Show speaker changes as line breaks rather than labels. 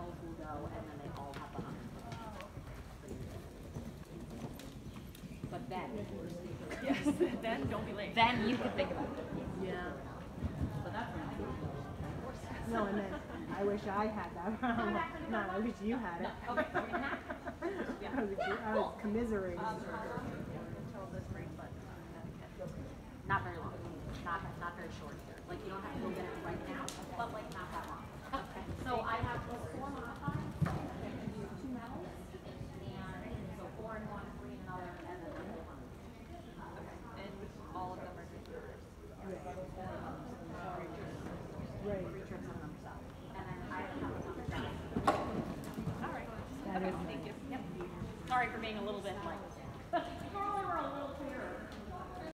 finals will go, and then they all have the 100. But then,
Yes, then don't be late.
then you can think about it.
Yeah.
But that's
No, and then I wish I had that round. Not, I wish you had it.
okay.
I was commiserating.
Until this break, but
Not very long. Not very short here. Like you don't have to go get it right now, but like not that long. Okay. So I have 4 modifiers, and 2 medals, and so 4 in one, 3 in another, and then 1 in one.
and all of them are good yours.
Right.
3 trips on themselves. And then I have a number 7.
All right.
That is
Thank you.
Yep. Sorry for being a little bit like.